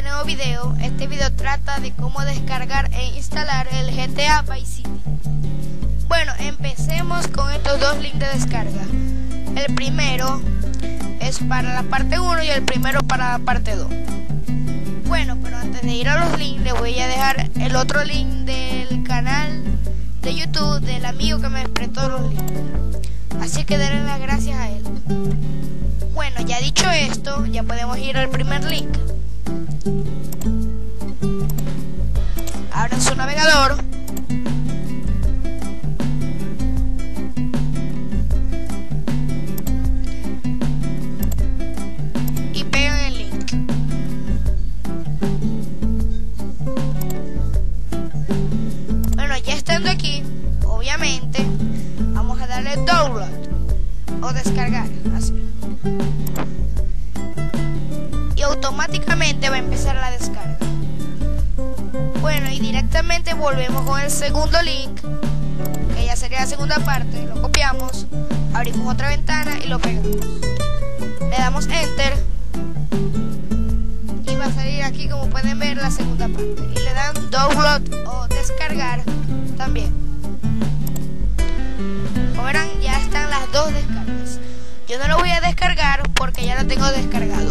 nuevo video. Este video trata de cómo descargar e instalar el GTA Vice City. Bueno, empecemos con estos dos links de descarga. El primero es para la parte 1 y el primero para la parte 2. Bueno, pero antes de ir a los links, les voy a dejar el otro link del canal de YouTube del amigo que me prestó los links. Así que denle las gracias a él. Bueno, ya dicho esto, ya podemos ir al primer link. Abran su navegador. Y pegan el link. Bueno, ya estando aquí, obviamente, vamos a darle download o descargar, así. Y automáticamente va a empezar la descarga. Bueno, y directamente volvemos con el segundo link, que ya sería la segunda parte. Lo copiamos, abrimos otra ventana y lo pegamos. Le damos enter y va a salir aquí, como pueden ver, la segunda parte. Y le dan download o descargar también. Como verán, ya están las dos descargas. Yo no lo voy a descargar porque ya lo tengo descargado.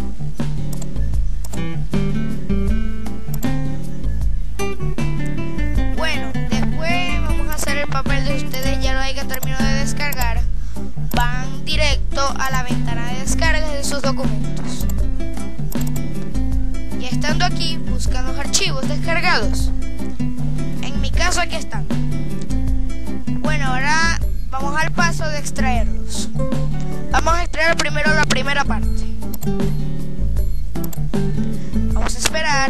Bueno, después vamos a hacer el papel de ustedes ya lo hayan terminado de descargar. Van directo a la ventana de descarga de sus documentos. Y estando aquí, buscan los archivos descargados. En mi caso aquí están. Bueno, ahora vamos al paso de extraerlos. Vamos a extraer primero la primera parte. Vamos a esperar.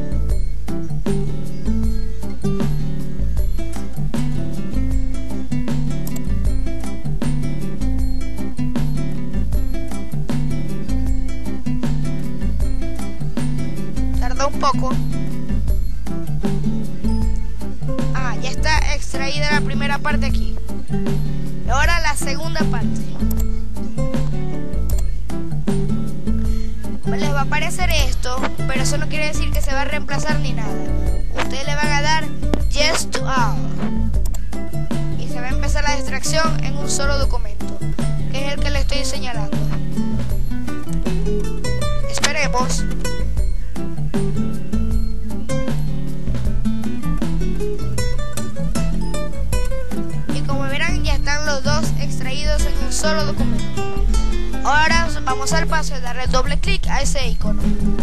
Tarda un poco. Ya está extraída la primera parte aquí. Ahora la segunda parte. Les va a aparecer esto, pero eso no quiere decir que se va a reemplazar ni nada. Ustedes le van a dar Yes to All y se va a empezar la extracción en un solo documento, que es el que le estoy señalando. Esperemos. Y como verán, ya están los dos extraídos en un solo documento. Ahora vamos al paso de darle doble clic a ese icono.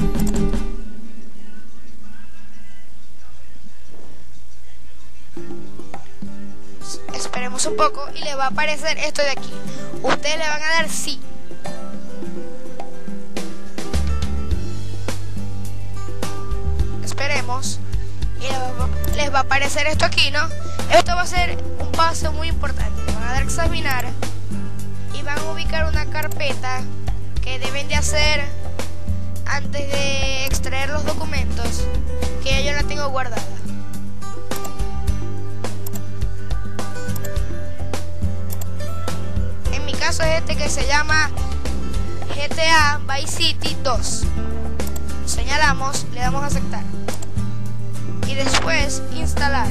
Esperemos un poco y le va a aparecer esto de aquí. Ustedes le van a dar sí. Esperemos. Y les va a aparecer esto aquí, ¿no? Esto va a ser un paso muy importante. Le van a dar examinar. Y van a ubicar una carpeta que deben de hacer antes de extraer los documentos, que ya yo la tengo guardada. En mi caso es este, que se llama GTA Vice City 2. Señalamos, le damos a aceptar y después instalar.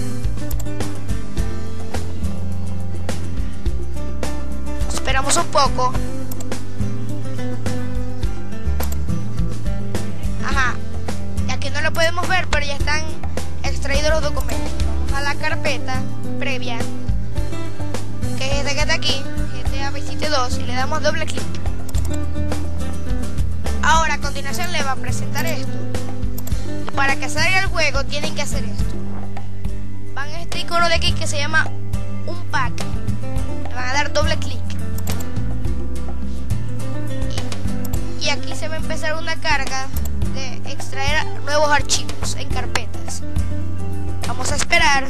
Esperamos un poco. Ya que no lo podemos ver, pero ya están extraídos los documentos. Vamos a la carpeta previa, que es esta que está aquí, GTA Vice City 2, y le damos doble clic. Ahora a continuación le va a presentar esto. Para que salga el juego tienen que hacer esto. Van a este icono de aquí que se llama un pack. Le van a dar doble clic. Y aquí se va a empezar una carga de extraer nuevos archivos en carpetas. Vamos a esperar.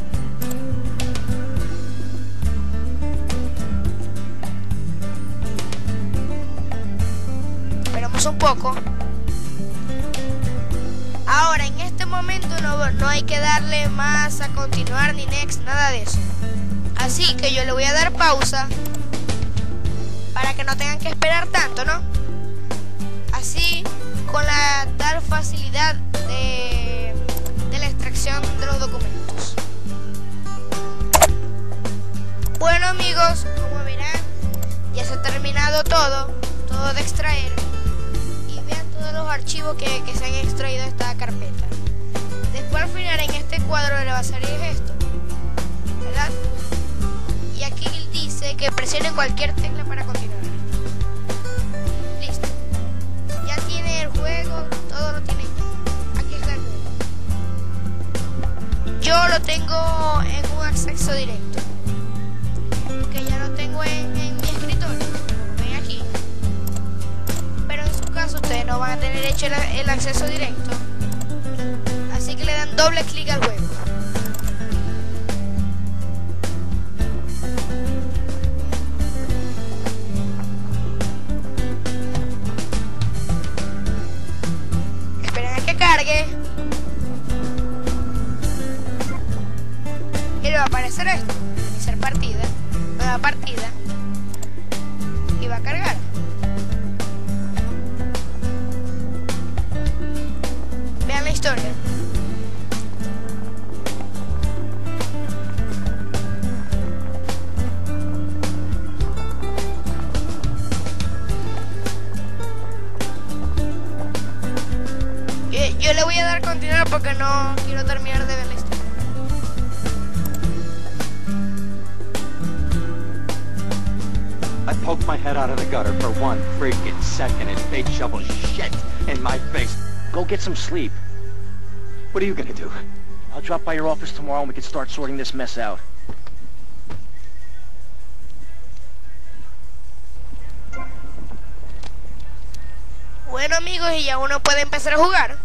Esperamos un poco. Ahora en este momento no hay que darle más a continuar ni next, nada de eso. Así que yo le voy a dar pausa para que no tengan que esperar tanto, ¿no? Así, con la tal facilidad seleccionado todo de extraer, y vean todos los archivos que se han extraído de esta carpeta. Después al final en este cuadro le va a salir esto, ¿verdad? Y aquí dice que presionen cualquier tecla para continuar. Listo. Ya tiene el juego, todo lo tiene. Aquí está el juego. Yo lo tengo en un acceso directo, que ya lo tengo en mi escritorio. Ven aquí. Pero en su caso ustedes no van a tener hecho el acceso directo. Así que le dan doble clic al juego. Esperen a que cargue. Y le va a aparecer esto. Iniciar partida. Nueva partida. Y va a cargar. Vean la historia. Yo le voy a dar continuar porque no quiero terminar de ver la historia. I poked my head out of the gutter for 1 freaking second and fate shoveled shit in my face. Go get some sleep. What are you gonna do? I'll drop by your office tomorrow and we can start sorting this mess out. Bueno amigos, y ya uno puede empezar a jugar.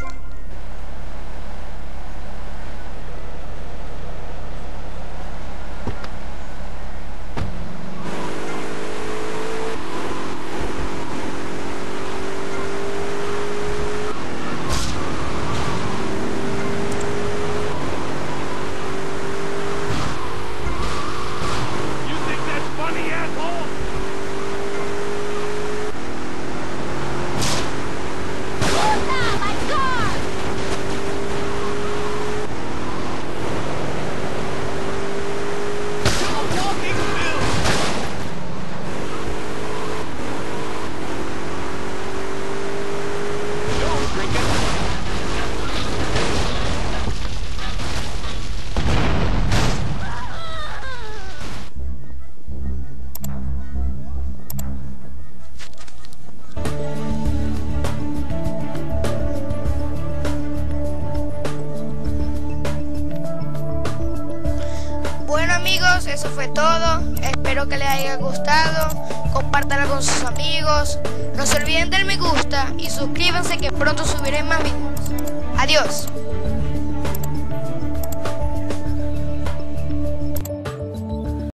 Eso fue todo. Espero que les haya gustado. Compártanlo con sus amigos. No se olviden del me gusta y suscríbanse que pronto subiré más videos. Adiós.